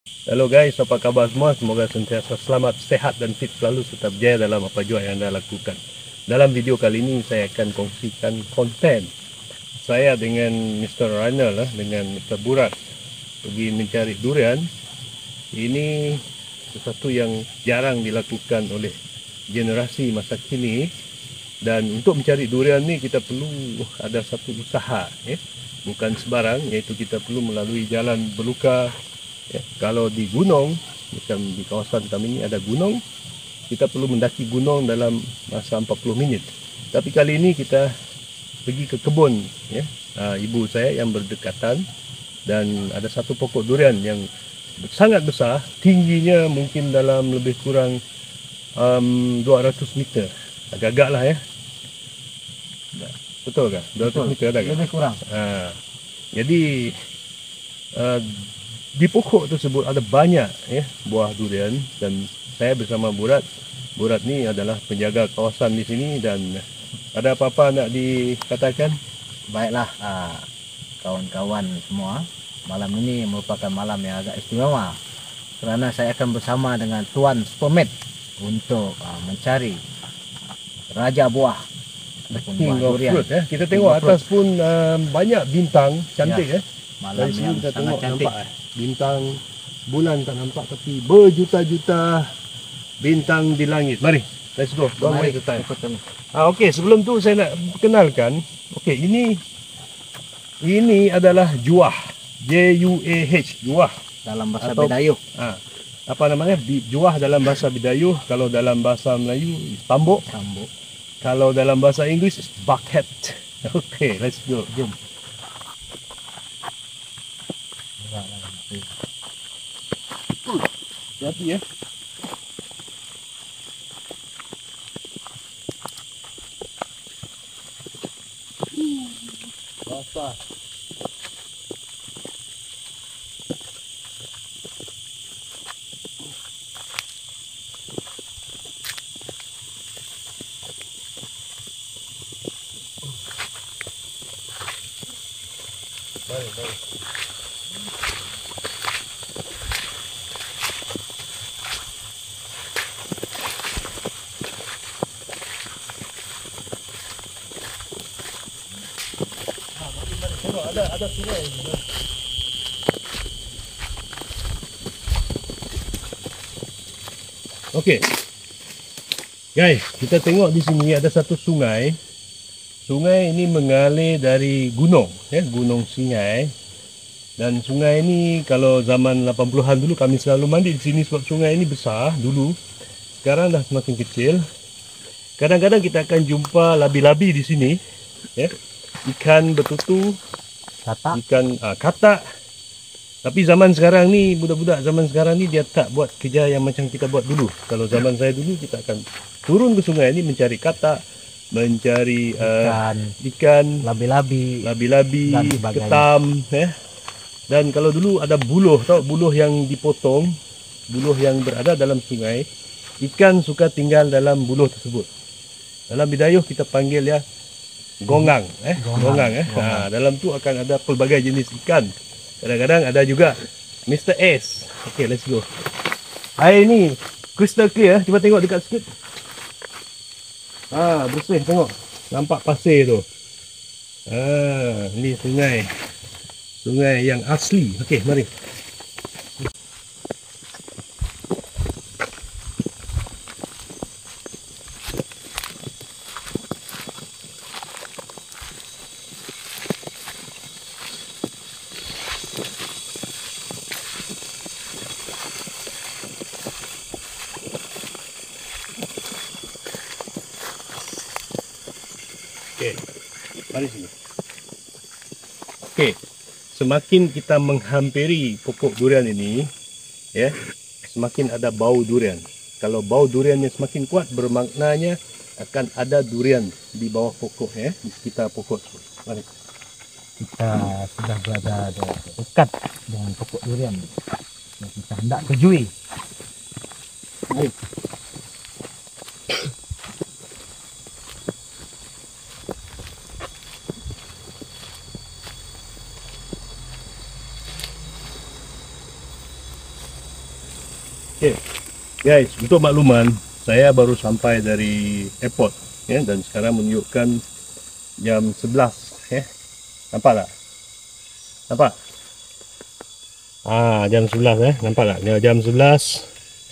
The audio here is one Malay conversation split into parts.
Halo guys, apa kabar semua? Semoga sentiasa selamat, sehat dan fit selalu serta berjaya dalam apa jua yang anda lakukan. Dalam video kali ini saya akan kongsikan konten saya dengan Mr. Rainer dengan Mr. Burat pergi mencari durian. Ini sesuatu yang jarang dilakukan oleh generasi masa kini, dan untuk mencari durian ni kita perlu ada satu usaha, bukan sebarang, iaitu kita perlu melalui jalan berluka. Kalau di gunung, macam di kawasan kami ini ada gunung, kita perlu mendaki gunung dalam masa 40 minit. Tapi kali ini kita pergi ke kebun, ibu saya yang berdekatan, dan ada satu pokok durian yang sangat besar, tingginya mungkin dalam lebih kurang 200 meter, agak-agak lah ya. Betul kan? 200 meter ada kan? Lebih kurang. Jadi di pokok tersebut ada banyak buah durian, dan saya bersama Burat. Burat ni adalah penjaga kawasan di sini, dan ada apa-apa nak dikatakan? Baiklah, kawan-kawan semua, malam ini merupakan malam yang agak istimewa kerana saya akan bersama dengan Tuan Supermat untuk mencari raja buah ataupun King buah of durian. fruit, kita tengok atas pun banyak bintang cantik. Malam Dari sini yang kita sangat tengok cantik. nampak bintang, bulan tak nampak tapi berjuta-juta bintang di langit. Mari, let's go. Don't Mari waste the time. ikut kami. Okey, sebelum tu saya nak kenalkan. Okey, ini adalah juah. J-U-A-H, juah. Dalam bahasa Atau- Bidayuh, Apa namanya? Juah dalam bahasa Bidayuh. Kalau dalam bahasa Melayu, tambuk. sambuk. Kalau dalam bahasa Inggeris, bucket. Okey, let's go. Jom. Hati ya. Basah. Baik. Tengok, ada sungai. Okey. Guys, kita tengok di sini ada satu sungai. Sungai ini mengalir dari gunung, Gunung Singai. Dan sungai ini kalau zaman 80-an dulu kami selalu mandi di sini sebab sungai ini besar dulu. Sekarang dah semakin kecil. Kadang-kadang kita akan jumpa labi-labi di sini, Ikan betutu, Kata ikan katak. Tapi zaman sekarang ni, budak-budak zaman sekarang ni dia tak buat kerja yang macam kita buat dulu. Kalau zaman saya dulu, kita akan turun ke sungai ni mencari katak, mencari ikan, labi-labi labi-labi, dan sebagainya. ketam, Dan kalau dulu ada buluh, tahu buluh yang dipotong, buluh yang berada dalam sungai, ikan suka tinggal dalam buluh tersebut. Dalam Bidayuh kita panggil ya gongang, gongang. Dalam tu akan ada pelbagai jenis ikan. Kadang-kadang ada juga Mr. S. Okay, let's go. Air ni crystal clear. Cuba tengok dekat sikit. Bersih, tengok. Nampak pasir tu. Ni sungai. Sungai yang asli. Okey, mari. Okey, mari sini. Okey, semakin kita menghampiri pokok durian ini, semakin ada bau durian. Kalau bau duriannya semakin kuat, bermaknanya akan ada durian di bawah pokok, di sekitar pokok. Mari. kita sudah berada dekat dengan pokok durian yang kita hendak tujui. Okay. Guys, untuk makluman, saya baru sampai dari airport ya, dan sekarang menunjukkan jam 11 ya. Nampak tak? Nampak? Jam 11 nampak tak? Jam 11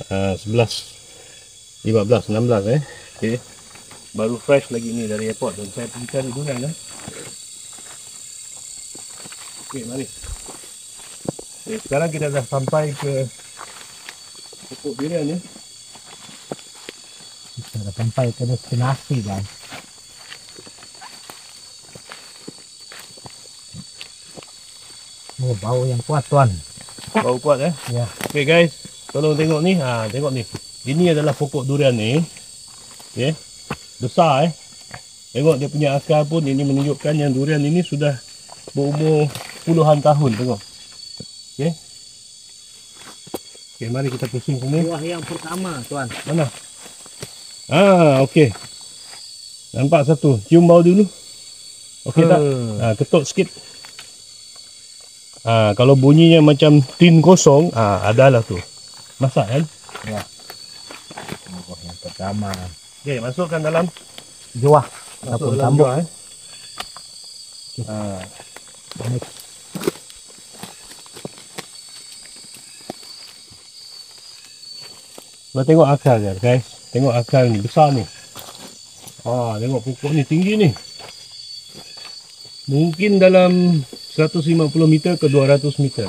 11 15 16 Okey. Baru fresh lagi ni dari airport dan saya pergi cari durian Okey, mari. Okay, sekarang kita dah sampai ke pokok durian ni. Kita dah sampai ke destinasi, guys. Oh, bau yang kuat, tuan. Bau kuat Ya. Okey guys, tolong tengok ni. Tengok ni. Ini adalah pokok durian ni. Okey. Besar Tengok dia punya akar pun, ini menunjukkan yang durian ini sudah berumur puluhan tahun. Tengok. Okey. Okey, mari kita pusing sini. Buah yang pertama, tuan. Mana? Okey. Nampak satu. Cium bau dulu. Okey tak? Ketuk sikit. Kalau bunyinya macam tin kosong, adalah tu. Masak kan? Ya. Buah yang pertama. Okey, masukkan dalam Juah masuk ataupun dalam tambuk. jual, Ini Kita tengok akar dia, guys. Tengok akar ni, besar ni. Tengok pokok ni tinggi ni. Mungkin dalam 150 meter ke 200 meter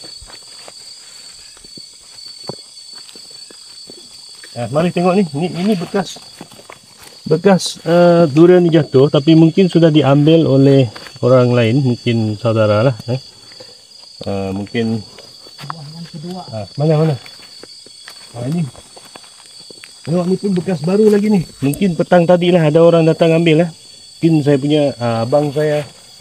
Mari tengok ni. Ini bekas durian ni jatuh, tapi mungkin sudah diambil oleh orang lain, mungkin saudara lah. Mungkin buah yang kedua. mana? Ini. Tengok ni pun bekas baru lagi ni. Mungkin petang tadi lah ada orang datang ambil Mungkin saya punya abang saya.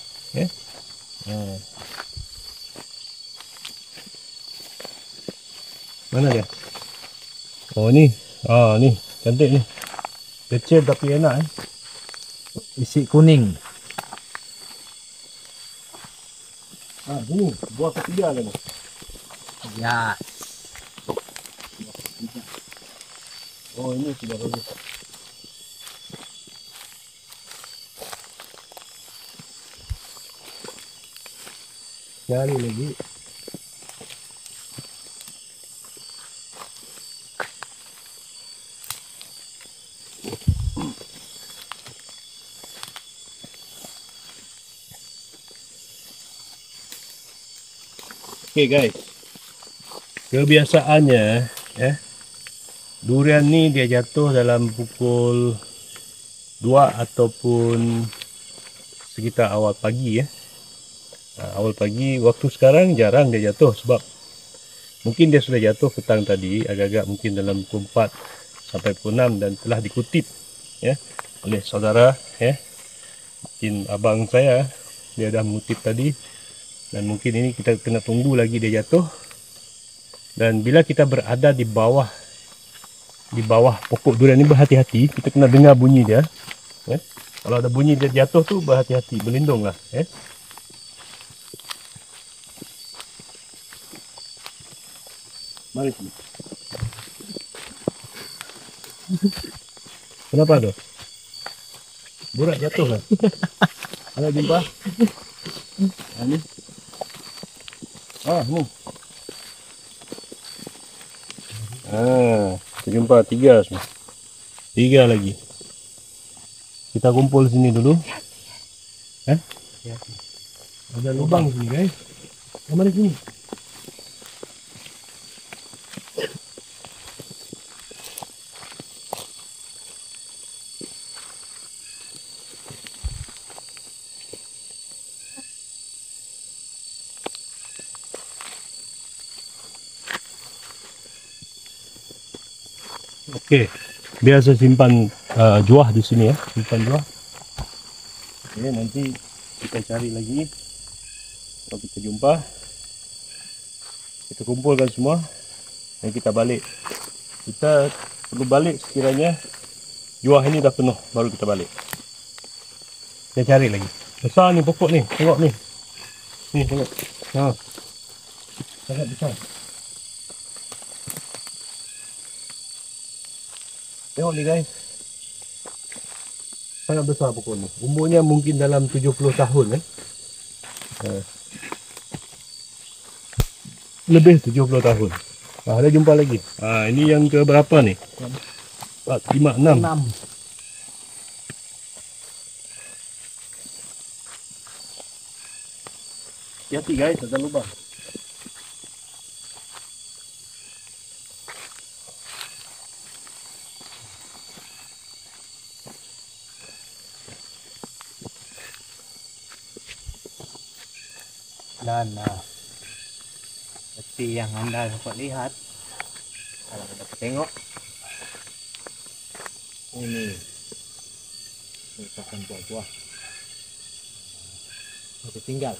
Mana dia? Oh ni. Ni cantik ni. Kecil tapi enak Isi kuning. Ini buah ketiga lah ni. Ya. Oh, ini sudah bagus. Cari lagi. Okay guys, kebiasaannya durian ni dia jatuh dalam pukul 2 ataupun sekitar awal pagi awal pagi. Waktu sekarang jarang dia jatuh sebab mungkin dia sudah jatuh petang tadi, agak-agak mungkin dalam pukul 4 sampai pukul 6 dan telah dikutip oleh saudara mungkin abang saya, dia dah mengutip tadi. Dan mungkin ini kita kena tunggu lagi dia jatuh. Dan bila kita berada di bawah pokok durian ini, berhati-hati, kita kena dengar bunyi dia. Kalau ada bunyi dia jatuh tu, berhati-hati, berlindunglah. Mari sini. Kenapa tu? Burak jatuh kan? Ada jumpa? Ini. Ni. Kita jumpa 3 semua. 3 lagi. Kita kumpul sini dulu. Ada lubang sini guys. Mari sini. Okey, biasa simpan juah di sini simpan juah. Okey, nanti kita cari lagi. Kalau kita jumpa, kita kumpulkan semua dan kita balik. Kita perlu balik sekiranya juah ini dah penuh, baru kita balik. Kita cari lagi. Besar ni pokok ni, tengok ni. Ni tengok. Sangat besar. Tengok ni guys. Sangat besar pokok ni. Umurnya mungkin dalam 70 tahun lebih 70 tahun. Ada jumpa lagi. Ini yang ke berapa ni? 4, 5, 6. 6. Hati-hati guys, ada lubang. Dan seperti yang anda dapat lihat, kalau anda dapat tengok, ini merupakan buah-buah masih tinggal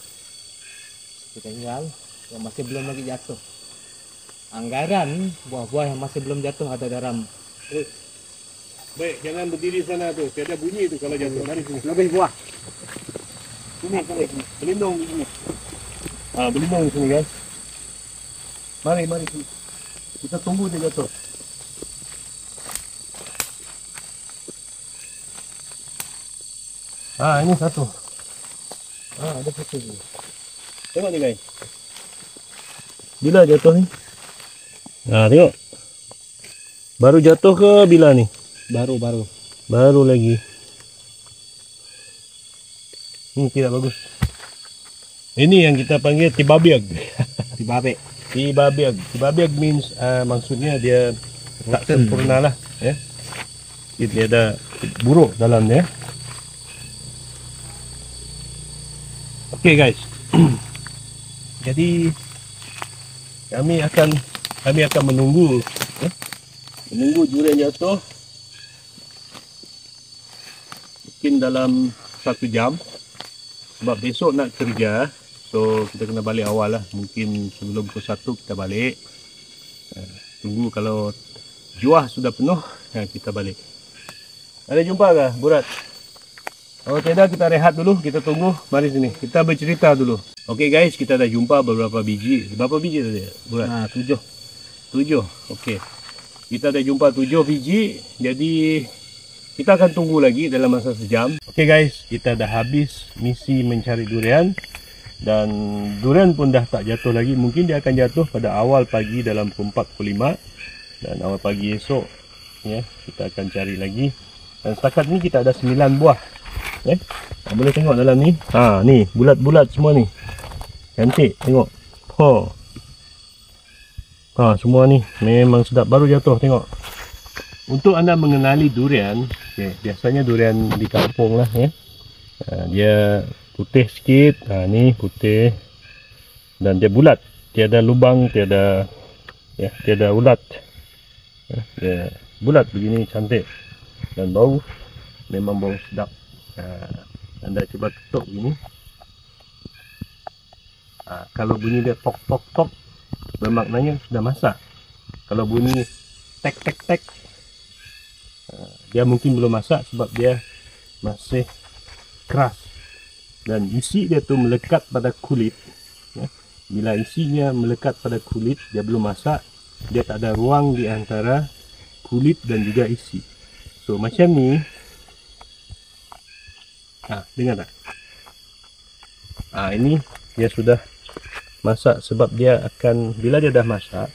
yang masih belum lagi jatuh. Anggaran buah-buah yang masih belum jatuh ada dalam. Baik, jangan berdiri sana tu. Tiada bunyi tu kalau jatuh. Mari sini. Lebih buah. Sini. Berlindung di sini. Berlindung di sini guys. Mari sini. Kita tunggu dia jatuh. Ini satu. Ada satu ni. Tengok ni guys. Bila jatuh ni? Tengok. Baru jatuh ke bila ni? Baru lagi. Tidak bagus. Ini yang kita panggil tibabiag. Tibabiag means maksudnya dia tak sempurna lah. Dia ada buruk dalam dia. Okay guys. Jadi kami akan menunggu durian jatuh mungkin dalam 1 jam, sebab besok nak kerja, so kita kena balik awal lah. Mungkin sebelum pukul 1 kita balik. Tunggu kalau juah sudah penuh, kita balik. Ada jumpa kah Burat? Kalau tidak kita rehat dulu, kita tunggu. Mari sini, kita bercerita dulu. Okey guys, kita dah jumpa beberapa biji. Berapa biji tadi Burat? 7. Okey. Kita dah jumpa 7 biji. Jadi kita akan tunggu lagi dalam masa sejam. Okey guys, kita dah habis misi mencari durian. Dan durian pun dah tak jatuh lagi. Mungkin dia akan jatuh pada awal pagi dalam pukul 4, pukul 5. Dan awal pagi esok kita akan cari lagi. Dan setakat ni kita ada 9 buah. Boleh tengok dalam ni. Ni bulat-bulat semua ni. Cantik, tengok. Semua ni memang sedap, baru jatuh, tengok. Untuk anda mengenali durian, biasanya durian di kampung lah dia putih sikit. Ni putih dan dia bulat, tiada lubang, tiada ulat. Dia bulat begini, cantik dan bau memang bau sedap. Anda cuba ketuk begini. Kalau bunyi dia tok tok tok, bermaknanya sudah masak. Kalau bunyi tek tek tek, dia mungkin belum masak sebab dia masih keras. Dan isi dia tu melekat pada kulit. Bila isinya melekat pada kulit, dia belum masak. Dia tak ada ruang di antara kulit dan juga isi. So macam ni. Dengar tak? Ini dia sudah masak, sebab dia akan, bila dia dah masak,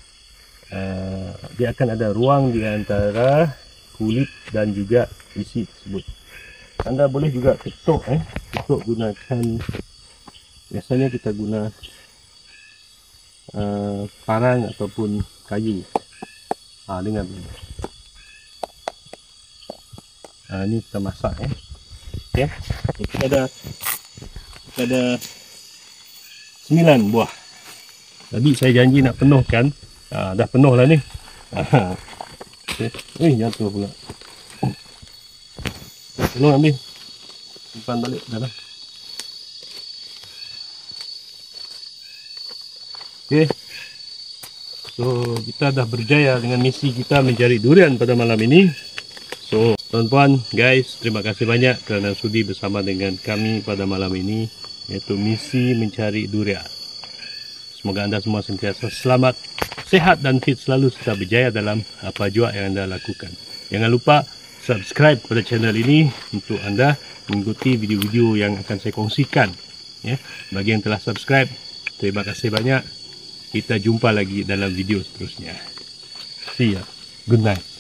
dia akan ada ruang di antara kulit dan juga isi tersebut. Anda boleh juga ketuk, ketuk gunakan, biasanya kita guna parang ataupun kayu. Dengar dulu. Ini kita masak kita ada 9 buah. Tadi saya janji nak penuhkan. Dah penuh lah ni. Jatuh pula. Tolong ambil. Simpan balik dalam. So kita dah berjaya dengan misi kita mencari durian pada malam ini. So tuan-tuan, guys, terima kasih banyak kerana sudi bersama dengan kami pada malam ini, iaitu misi mencari durian. Semoga anda semua sentiasa selamat, sehat dan fit selalu serta berjaya dalam apa jua yang anda lakukan. Jangan lupa subscribe pada channel ini untuk anda mengikuti video-video yang akan saya kongsikan. Ya, bagi yang telah subscribe, terima kasih banyak. Kita jumpa lagi dalam video seterusnya. See ya. Good night.